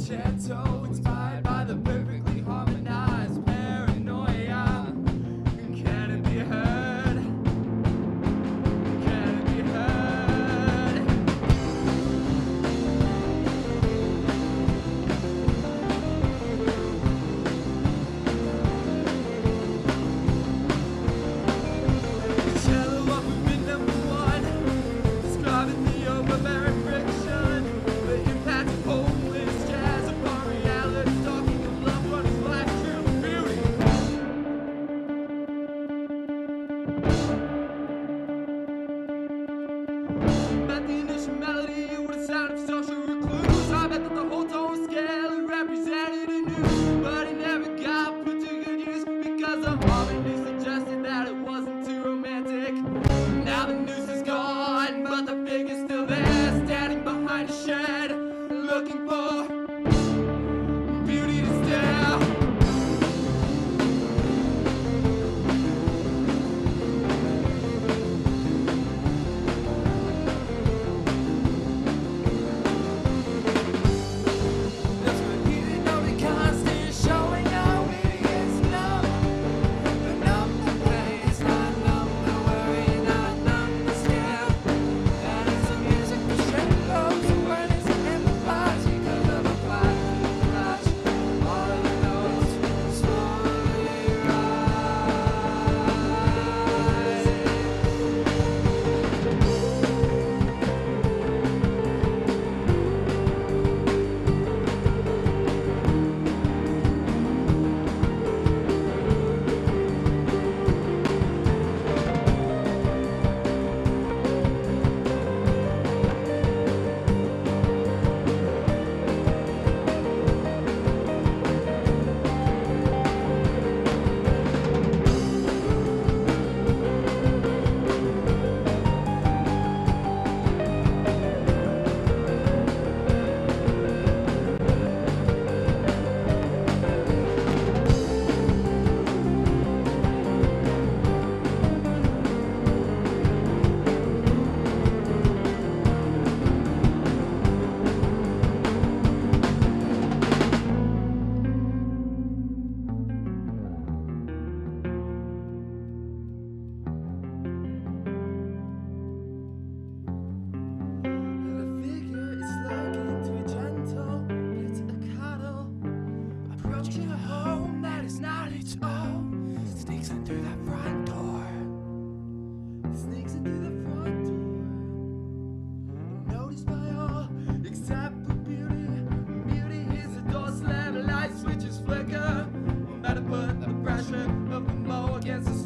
concerto, inspired by the perfectly harmonized paranoia. Can it be heard? Can it be heard? The cello of movement number one, describing the overbearing friction, the impact of hopeless jazz upon reality, stalking of love, what is life, true beauty. At the initial melody, you were the sound of social recluse. I bet that the whole tone scale represented a noose, but it never got put to good use because the harmony suggested that it wasn't too romantic. Now the noose is gone, but the figure's still there, standing behind a shed, looking for beauty to stare. That's what you know, the constant showing how it is numb. But numb the place, not numb the worry, not numb the scare. That is the music crescendos, when it's amplifies because of a flash. All of the notes slowly rise. The figure is sliding into a gentle pizzicato, approaching a home that is not its own. Sneaks into that front door. Sneaks into the front door. Noticed by all except for beauty. Beauty is the door slam, the light switches flicker. Better put the pressure of the mow against the